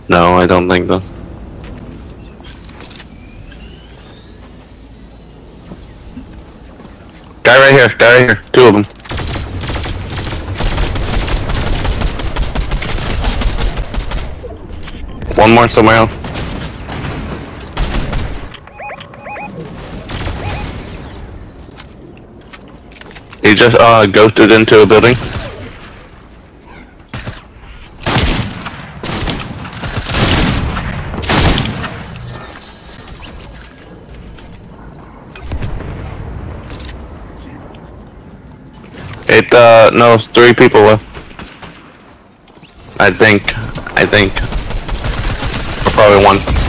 No, I don't think so. Guy right here, two of them. One more somewhere else. He just ghosted into a building. No, it's 3 people left. I think. Or probably 1.